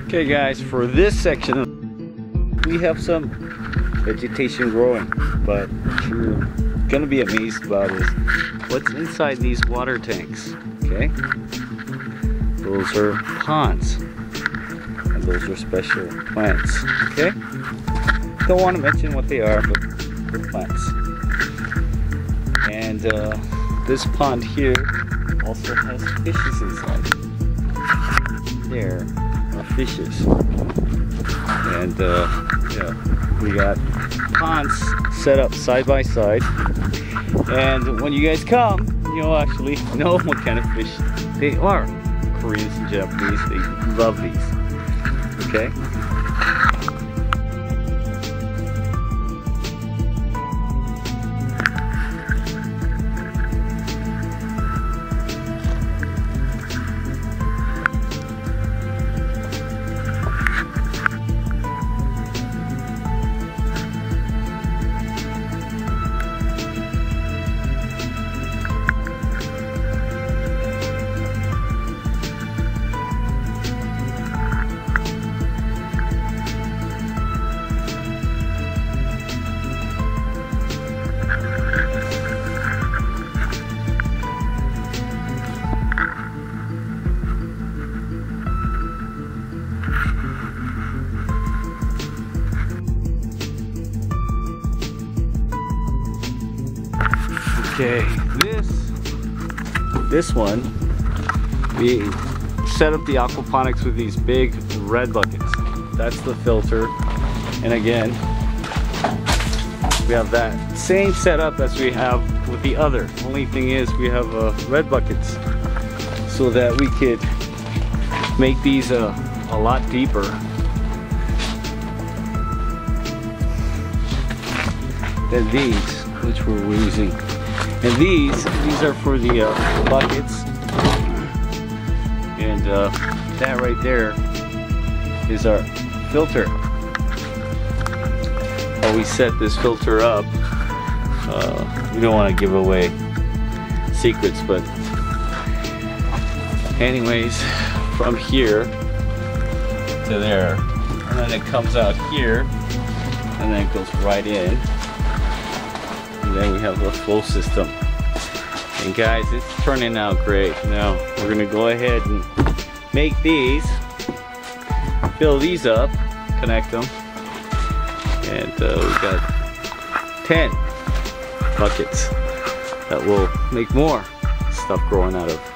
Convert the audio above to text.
Okay guys, for this section we have some vegetation growing, but what you're gonna be amazed about is what's inside these water tanks. Okay, those are ponds and those are special plants. Okay, don't want to mention what they are, but they're plants. And this pond here also has fishes inside. There are fishes, and yeah, we got ponds set up side by side, and when you guys come, you'll actually know what kind of fish they are. Koreans and Japanese, they love these. Okay. Okay, this one, we set up the aquaponics with these big red buckets. That's the filter. And again, we have that same setup as we have with the other. Only thing is we have red buckets so that we could make these a lot deeper. Than these, which we're using. And these are for the buckets, and that right there is our filter. How we set this filter up, we don't want to give away secrets, but anyways, from here to there, and then it comes out here, and then it goes right in. And then we have the flow system. And guys, it's turning out great. Now we're gonna go ahead and make these, fill these up, connect them, and we've got 10 buckets that will make more stuff growing out of.